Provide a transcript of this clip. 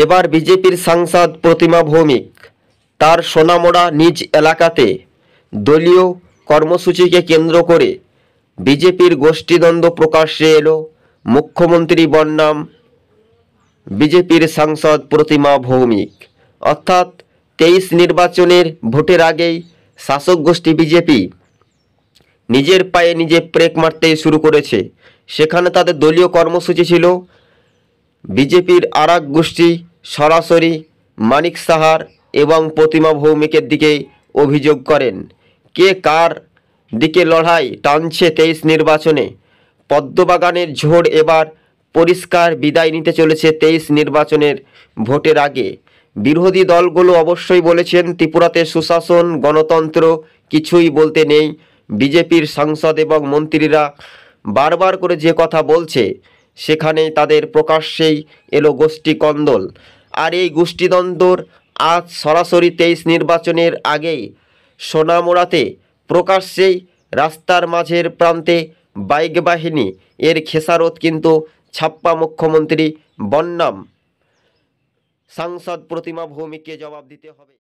এবার বিজেপির সাংসদ প্রতিমা ভৌমিক তার সোনামুড়া নিজ এলাকাতে দলীয় কর্মসূচিকে কেন্দ্র করে বিজেপির গোষ্ঠীদ্বন্দ্ব প্রকাশ্যে এলো। মুখ্যমন্ত্রী বনাম বিজেপির সাংসদ প্রতিমা ভৌমিক, অর্থাৎ 23 নির্বাচনের ভোটের আগেই শাসক গোষ্ঠী বিজেপি নিজের পায়ে নিজে ব্রেক মারতে শুরু করেছে। সেখানে তাদের দলীয় কর্মসূচি ছিল বিজেপির আরেক গোষ্ঠী সরাসরি মানিক সাহার এবং প্রতিমা ভৌমিকের দিকে অভিযোগ করেন। কে কার দিকে লড়াই টানছে 23 নির্বাচনে? পদ্মবাগানের ঝড় এবার পরিষ্কার বিদায় নিতে চলেছে 23 নির্বাচনের ভোটের আগে। বিরোধী দলগুলো অবশ্যই বলেছেন ত্রিপুরাতে সুশাসন গণতন্ত্র কিছুই বলতে নেই। বিজেপির সাংসদ এবং মন্ত্রীরা বারবার করে যে কথা বলছে সেখানেই তাদের প্রকাশ্যেই এলো গোষ্ঠী কন্দল। আর এই গোষ্ঠীদ্বন্দ্বর আজ সরাসরি 23 নির্বাচনের আগেই সোনামুড়াতে প্রকাশ্যেই রাস্তার মাঝের প্রান্তে বাইক বাহিনী এর খেসারত কিন্তু ছাপ্পা মুখ্যমন্ত্রী বনাম সাংসদ প্রতিমা ভৌমিককে জবাব দিতে হবে।